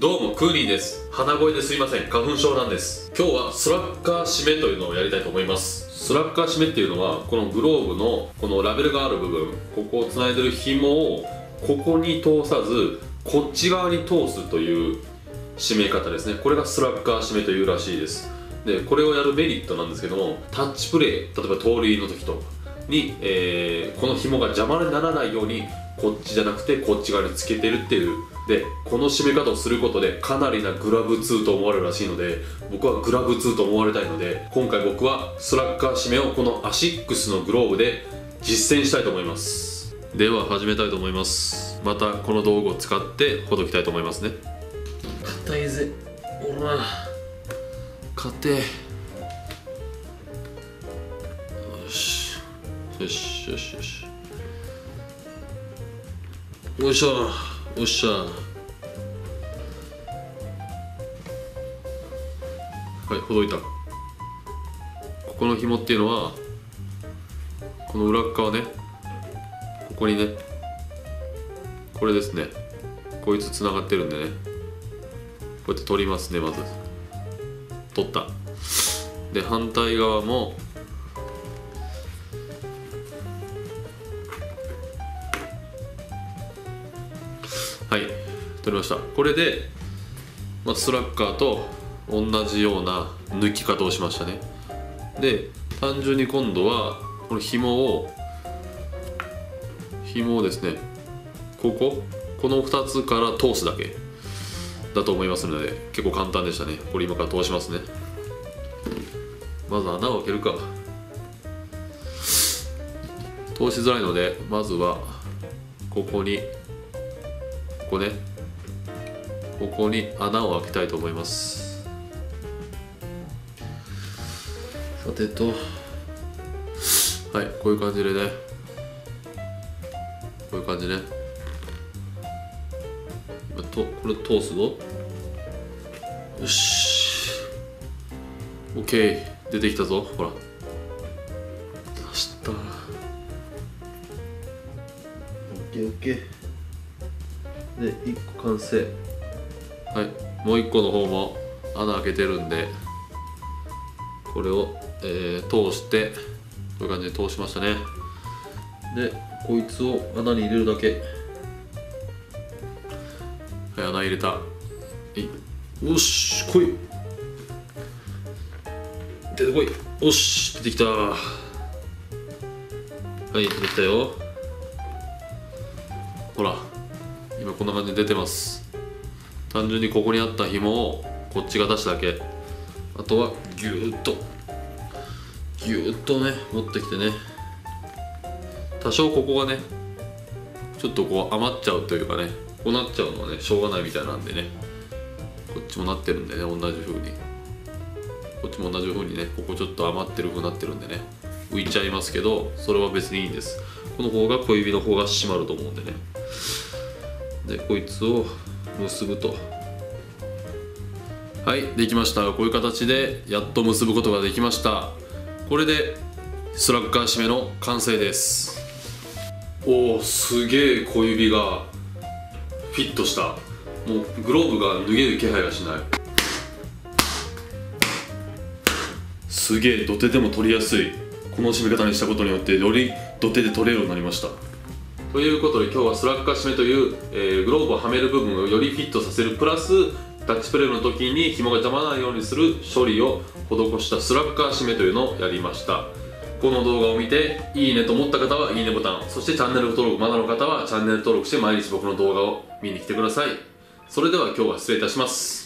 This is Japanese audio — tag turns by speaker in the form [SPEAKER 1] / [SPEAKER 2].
[SPEAKER 1] どうもクーリーです。鼻声ですいません。花粉症なんです。今日はスラッガー締めというのをやりたいと思います。スラッガー締めっていうのはこのグローブのこのラベルがある部分、ここをつないでる紐をここに通さずこっち側に通すという締め方ですね。これがスラッガー締めというらしいです。でこれをやるメリットなんですけども、タッチプレイ、例えば盗塁の時とかに、この紐が邪魔にならないようにこっちじゃなくてこっち側につけてるっていう。でこの締め方をすることでかなりなグラブ2と思われるらしいので、僕はグラブ2と思われたいので、今回僕はスラッガー締めをこのアシックスのグローブで実践したいと思います。では始めたいと思います。またこの道具を使ってほどきたいと思いますね。硬いぜ、おら硬え。よしよしよしよしよいしょよっしゃ。はい、ほどいた。ここの紐っていうのはこの裏側ね、ここにね、これですね、こいつつながってるんでね、こうやって取りますね。まず取った。で反対側もはい、取りました。これで、スラッガーと同じような抜き方をしましたね。で単純に今度はこの紐をですね、この2つから通すだけだと思いますので、結構簡単でしたね。これ今から通しますね。まず穴を開けるか。通しづらいのでまずはここに穴を開けたいと思います。さてと、はい、こういう感じでね、こういう感じね。これ通すぞ。よし OK、 出てきたぞ。ほら出した。 OKOK で1個完成。はい、もう1個の方も穴開けてるんで、これを、通して、こういう感じで通しましたね。でこいつを穴に入れるだけ。はい、穴入れた。よし来い、出てこい。よし出てきた。はい、出てきたよ。ほら今こんな感じで出てます。単純にここにあった紐をこっちが出しただけ。あとはギューッとね持ってきてね、多少ここがねちょっとこう余っちゃうというかね、こうなっちゃうのはねしょうがないみたいなんでね、こっちもなってるんでね、同じ風にこっちも同じ風にね、ここちょっと余ってる風になってるんでね、浮いちゃいますけどそれは別にいいんです。この方が小指の方が締まると思うんでね。でこいつを結ぶと。はい、できました。こういう形でやっと結ぶことができました。これでスラッガー締めの完成です。おお、すげえ小指がフィットした。もうグローブが脱げる気配がしない。すげえ土手でも取りやすい。この締め方にしたことによってより土手で取れるようになりました。ということで今日はスラッガー締めという、グローブをはめる部分をよりフィットさせるプラスタッチプレイの時に紐が邪魔ないようにする処理を施したスラッガー締めというのをやりました。この動画を見ていいねと思った方はいいねボタン、そしてチャンネル登録まだの方はチャンネル登録して毎日僕の動画を見に来てください。それでは今日は失礼いたします。